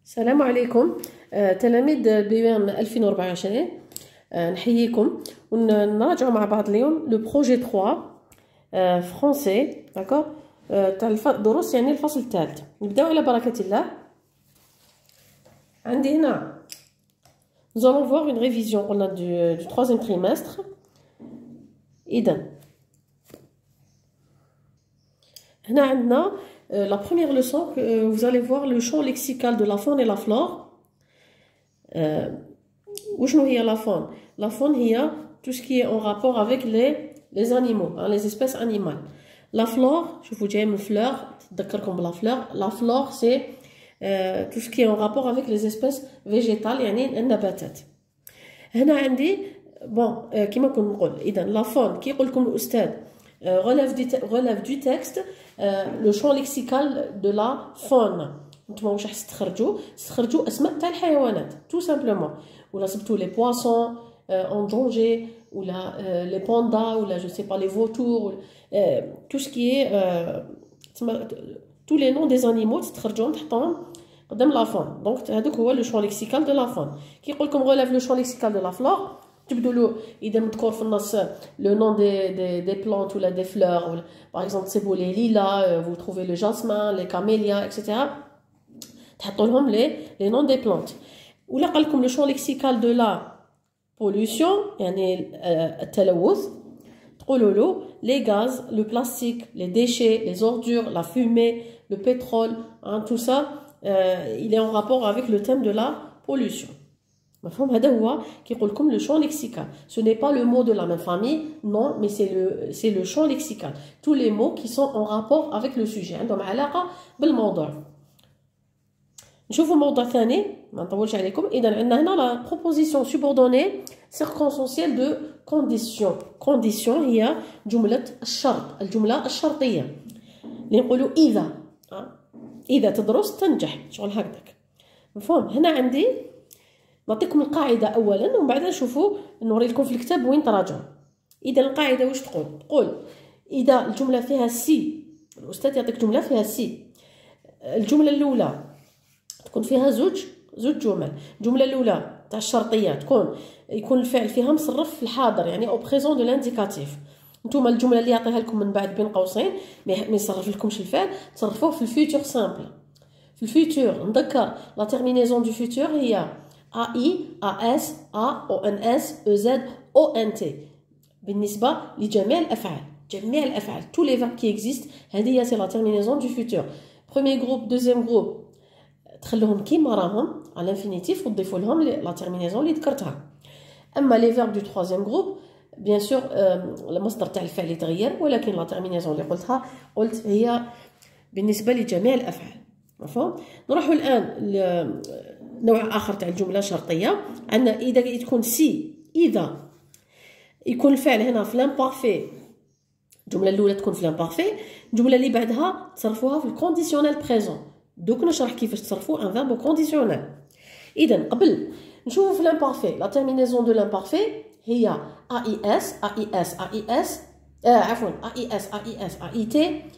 السلام عليكم. تلاميذ بي ام 2024. نحييكم ونراجعوا مع بعض اليوم لو بروجي 3 فرونسي. داكور تاع دروس يعني الفصل الثالث. نبداو على بركه الله. عندي هنا nous allons voir une révision du troisième trimestre. إذن هنا عندنا la première leçon, vous allez voir le champ lexical de la faune et la flore. وشنو هي la faune? La faune هي tout ce qui est en rapport avec les animaux, hein, les espèces animales. La flore, شوفوا جاي من fleur, تذكركم بلا fleur. La flore c'est tout ce qui est en rapport avec les espèces végétales, يعني النباتات. هنا عندي bon كيما كنا نقول إذا la faune كي يقول لكم الأستاذ relève du texte le champ lexical de la faune. نتوما واش راح تستخرجوا اسماء تاع الحيوانات tout simplement, ولا صبتوا les poissons en danger, ولا les pandas, ولا je sais pas les vautours, tout ce qui est tous les noms des animaux تستخرجوهم تحطوهم قدام la faune. donc هذوك هو le champ lexical de la faune. كي يقول لكم relève le champ lexical de la flore, تبدوا له اذا مذكور في النص لو نون دي بلانت ولا دي فلور, ولا باغ اكزومبل تسيبوا لي ليلا, vous trouvez le jasmin, les camélias, etc. تحطوا لهم لي نون دي بلانت. ولا قال لكم لو شون ليكسيكال دو لا بوليوشن يعني التلوث, تقولوا له لي غاز, لو بلاستيك, لي ديشي, لي زوردور, لا فومي, لو pétrole, tout ça il est en rapport avec le thème de la pollution. مفهوم؟ هذا هو كيقول لكم لو شون ليكسيكال. ce n'est pas le mot de la même famille, non, mais c'est le champ lexical, tous les mots qui sont en rapport avec le sujet, عندهم علاقه بالموضوع. نشوفوا موضوع ثاني ما نطولش عليكم. اذا عندنا هنا لا بروبوزيسيون سوبوردوني سيركونسونسيال دو كونديسيون. كونديسيون هي جمله الشرط, الجمله الشرطيه اللي نقولوا اذا تدرس تنجح, شغل هكذاك. مفهوم؟ هنا عندي نعطيكم القاعده اولا ومن بعد نشوفوا نوري لكم في الكتاب وين تراجعوا. اذا القاعده واش تقول اذا الجمله فيها سي, الاستاذ يعطيك جمله فيها سي, الجمله الاولى تكون فيها زوج جمل. الجمله الاولى تاع الشرطيه يكون الفعل فيها مصرف في الحاضر, يعني او بريزون دو لانديكاتيف. نتوما الجمله اللي يعطيها لكم من بعد بين قوسين ما يصرف لكمش الفعل, تصرفوه في الفيتور سامبل. في الفيتور نذكر لا تيرمينيزون دو فيتور هي AI, AS, AONS, EZ, ONT بالنسبة لجميع الأفعال. جميع الأفعال tous les verbes qui existent هذه هي la terminaison du futur. premier groupe, deuxième groupe تخلوهم كيما راهم على الانفينيتيف وتضيفوا لهم لا terminaison اللي ذكرتها. أما les verbes du troisième groupe bien sûr المصدر تاع الفعل يتغير, ولكن لا terminaison اللي قلت هي بالنسبة لجميع الأفعال. مفهوم؟ نروحوا الآن نوع آخر تاع الجملة شرطية. عندنا إذا تكون سي, إذا يكون الفعل هنا في لامبارفي, الجملة الأولى تكون في لامبارفي, الجملة اللي بعدها تصرفوها في الكونديسيونيل بريزون. دوك نشرح كيفاش تصرفوا ان فيرب كونديسيونيل. إذا قبل نشوفوا في لامبارفي لا تيرمينيزون دو لامبارفي هي AIS, AIS, AIS, عفوا AIS, AIS, AIT,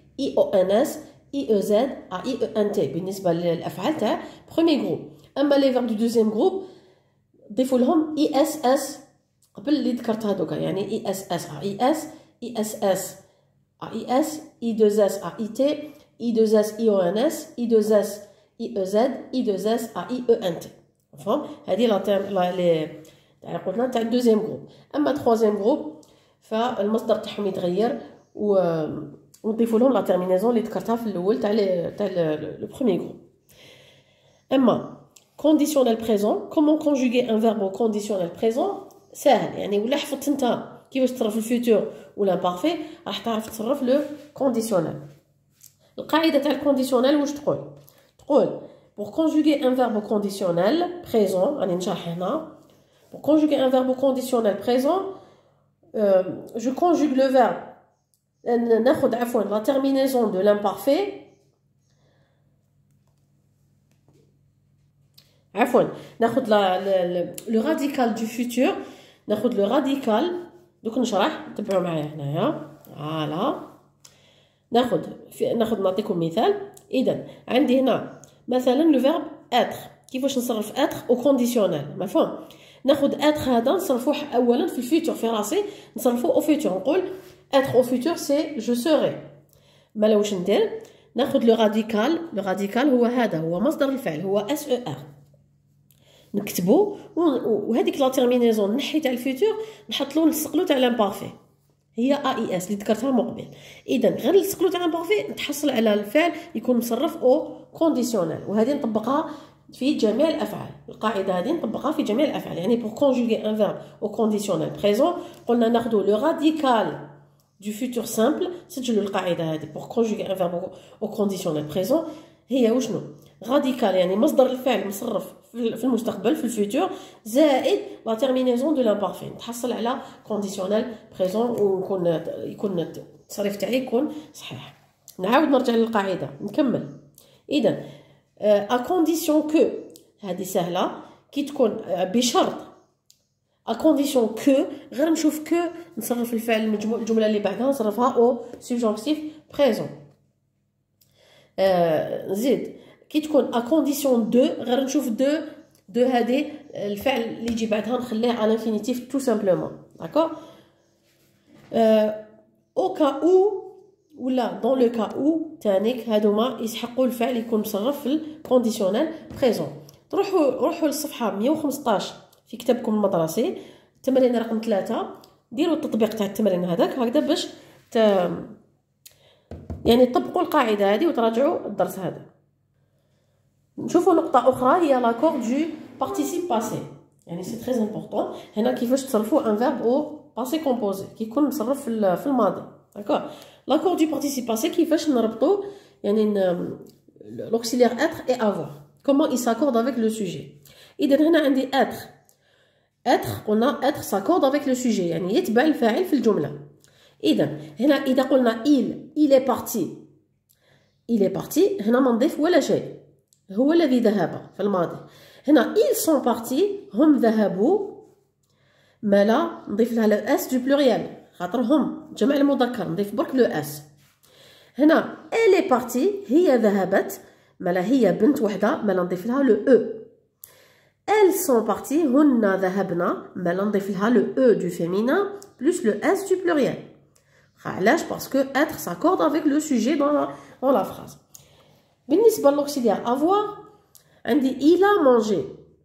IONS, IEZ, AIENT بالنسبة للأفعال تاع premier groupe. اما لي فيرب دو دوزيام جروب ضيفوا لهم اي اس اس قبل اللي ذكرت هذوك, يعني اي اس اس اي اس, اي اس اس اي اس, اي 2 اس اي تي, اي 2 اس اي او ان اس, اي 2 اس اي او زد, اي 2 اس اي او ان تي. مفهوم؟ هذه لا تاع قلنا تاع الدوزيام جروب. اما الثروازيام جروب فالمصدر تاعهم يتغير ونضيفوا لهم لا تيرمينيزون اللي ذكرتها في الاول تاع لو بروميير جروب. اما conditionnel présent, comment conjuguer un verbe au conditionnel présent؟ سهل, يعني ولا حفظت انت كيفاش تصرف الفيتور ولا بارفي راح تعرف تصرف لو كونديسيونيل. القاعده تاع الكونديسيونيل واش تقول pour conjuguer un verbe au conditionnel présent, راني نشرح هنا. pour conjuguer un verbe au conditionnel présent, je conjugue le verbe, ناخذ عفوا la terminaison de l'imparfait, عفوا ناخذ لو راديكال دو فيتور, ناخذ لو راديكال. دوك نشرح, تبعوا معايا هنايا. فوالا ناخذ نعطيكم مثال. اذا عندي هنا مثلا لو فيرب اتر. كيفاش نصرف اتر او كونديسيونيل؟ مفهوم؟ ناخذ اتر هذا نصرفوه اولا في الفيتور في راسي، نصرفوه او فيتور، نقول اتر او فيتور سي جو سوري. مالا واش ندير؟ ناخذ لو راديكال. لو راديكال هو هذا، هو مصدر الفعل، هو اس او ار، نكتبو وهذيك لا تيرمينيزون نحي تاع الفيتور نحطلو نلصقلو تاع لامبارفي، هي اي اس اللي ذكرتها مقبل. اذا غير نلصقلو تاع لامبارفي نتحصل على الفعل يكون مصرف او كونديسيونيل، وهذه نطبقها في جميع الافعال. القاعده هذه نطبقها في جميع الافعال. يعني بور كونجوغي ان فيرب او كونديسيونيل بريزون قلنا ناخذ لو راديكال du futur simple. سجلوا القاعده هذه pour conjuguer un verbe au conditionnel présent هي وشنو؟ راديكال يعني مصدر الفعل مصرف في المستقبل في الفيتور زائد لا تيرمينيزون دو لامبارفي، نتحصل على كونديسيونيل بريزون ويكون التصريف تاعي يكون صحيح. نعاود نرجع للقاعده نكمل. اذا ا كونديسيون كو، هذه سهله كي تكون بشرط ا كونديسيون كو، غير نشوف كو نصرف الفعل الجمله اللي بعدها نصرفها او سوبجونكتيف بريزون. زيد كي تكون ا كونديسيون دو، غير نشوف دو هذه الفعل اللي يجي بعدها نخليه على انفينيتيف تو سامبلومون. داكور. او كا او ولا دون لو كا او تانيك هادوما يسحقوا الفعل يكون مصرف في الكونديسيونيل بريزون. روحوا للصفحه 115 في كتابكم المدرسي التمرين رقم 3، ديروا التطبيق تاع التمرين هذاك هكذا باش يعني تطبقوا القاعده هذه وتراجعوا الدرس هذا. نشوفوا نقطه اخرى هي لاكور دو بارتيسيب باسي، يعني سي تري امبورطون هنا كيفاش تصرفوا ان فيرب او باسي كومبوزي كيكون مصرف في الماضي. داكور. لاكور دو بارتيسيب باسي كيفاش نربطوا يعني لوكسيليير اتر اي افوار، كومون اي ساكورد افيك لو سوجي. اذا هنا عندي اتر. اتر قلنا اتر ساكورد افيك لو سوجي يعني يتبع الفاعل في الجمله. اذا هنا اذا قلنا il est parti، il est parti هنا ما نضيف ولا شيء، هو الذي ذهب في الماضي. هنا ils sont partis هم ذهبوا، مالا نضيف لها لو اس دو بلوريال خاطر هم جمع المذكر نضيف برك لو اس. هنا elle est partie هي ذهبت، مالا هي بنت وحده مالا نضيف لها لو او. elles sont parties هن ذهبنا، مالا نضيف لها لو او دو féminin plus le s du pluriel. علاش؟ باسكو être s'accorde avec le sujet dans la phrase. بالنسبه للauxiliaire avoir عندي il a mangé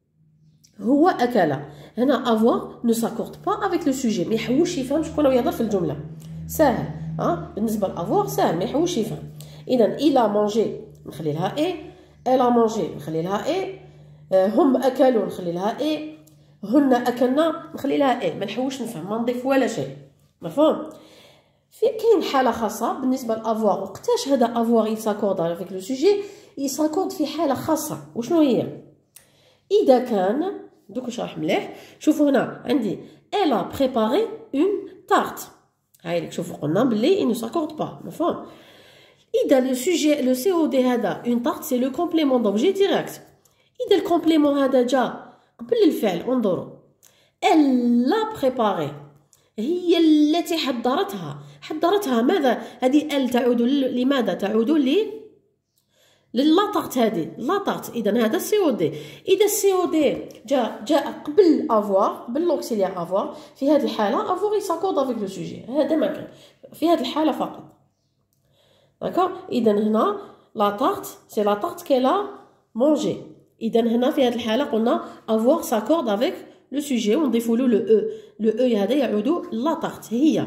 هو اكل. هنا avoir ne s'accorde pas avec le sujet، ما يحوش يفهم شكون هو يهضر في الجمله. ساهل بالنسبه لافوار ساهل ما يحوش يفهم. اذا il a mangé نخلي لها اي، elle a mangé نخلي لها اي، هم اكلوا نخلي لها اي، هن اكلنا نخلي لها اي، ما نحوش نفهم ما نضيف ولا شيء. مفهوم؟ في كاين حاله خاصه بالنسبه لافوار. وقتاش هذا افوار يساكورد افيك لو سوجي؟ يساكورد في حاله خاصه. وشنو هي؟ اذا كان دوك نشرح مليح. شوفوا هنا عندي elle a préparé une tarte. هاي لك شوفوا قلنا بلي il ne s'accorde pas. مفهوم؟ اذا لو سوجي لو سي او دي هذا une tarte c'est le complément d'objet direct. اذا الكومبليمون هذا جا قبل الفعل انظروا elle l'a préparé هي التي حضرتها. ماذا؟ هذه ال تعود لماذا؟ تعود للاطارت هذه لاطارت. اذا هذا سي او دي. اذا السي او دي جاء قبل افوار قبل لوكسيليير افوار، في هذه الحاله افوار يساكورد افيك لو سوجي. هذا ما كان في هذه الحاله فقط. داكور. اذا هنا لاطارت سي لاطارت كيلا مونجي. اذا هنا في هذه الحاله قلنا افوار ساكورد افيك لو سوجي ونضيفوا له لو او. لو او هذا يعود لاطارت هي.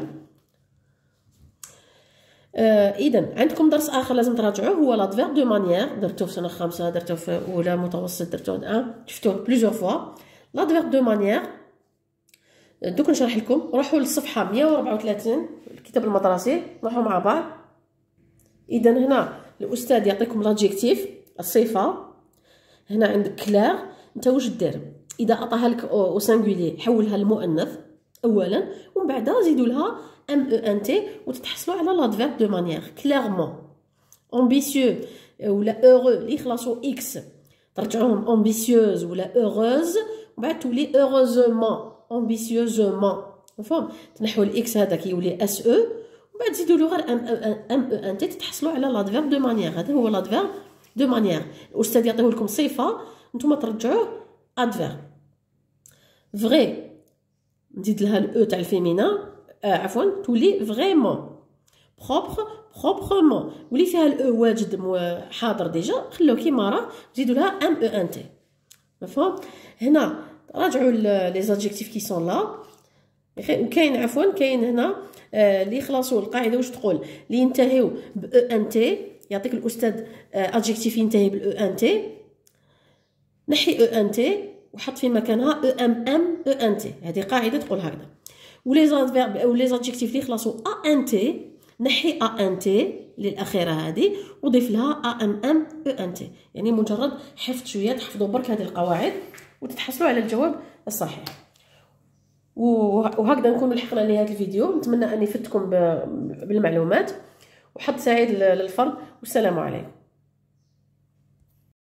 اذا عندكم درس اخر لازم تراجعوه هو لادفيرب دو مانيير. درتوه في سنه 5، درتوه في اولى متوسط، درتوه الان شفتوه بليزيور فوا. لادفيرب دو مانيير دوك نشرح لكم. روحوا للصفحه 134 الكتاب المدرسي، روحوا مع بعض. اذا هنا الاستاذ يعطيكم لادجيكتيف الصفه. هنا عندك كلير، انت واش دير؟ اذا عطاها لك او سانغولي حولها للمؤنث اولا، ومن بعد زيدوا لها ام او ان تي وتتحصلوا على لادفيرب دو مانيير. كليرمون، امبيسيو ولا اورو اللي يخلصوا اكس ترجعوهم امبيسيوز ولا اوروز، ومن بعد تولي اوروزومون امبيسيوزومون. مفهوم؟ تنحوا الاكس هذاك يولي اس او، ومن بعد تزيدوا له غير ام او ان تي تتحصلوا على لادفيرب دو مانيير. هذا هو لادفيرب دو مانيير. الاستاذ يعطيه لكم صفه نتوما ترجعوه ادفيرب. فغي نزيد لها الاو تاع الفيمينا، عفوا تولي فريمون. بروبر بروبرمون ولي فيها الاو واجد حاضر ديجا، خلوه كيما راه، زيدوا لها ام او ان تي. مفهوم؟ هنا راجعوا لي زادجيكتيف كي سون لا. وكاين عفوا كاين هنا اللي يخلصوا القاعده واش تقول، اللي ينتهيو ب او ان تي، يعطيك الاستاذ ادجيكتيف ينتهي بالاو ان تي، نحي او ان تي وحط في مكانها او ام ام او ان تي. هذه قاعده تقول هكذا. ولي زادفيرب او لي زادجيكتيف اللي يخلصوا ا ان تي، نحي ا ان تي للاخيره هذه وضيف لها ا ام ام او ان تي. يعني مجرد حفظ شويه، تحفظوا برك هذه القواعد وتتحصلوا على الجواب الصحيح. وهكذا نكون لحقنا لهذا الفيديو. نتمنى اني فدتكم بالمعلومات، وحظ سعيد للفرد، والسلام عليكم.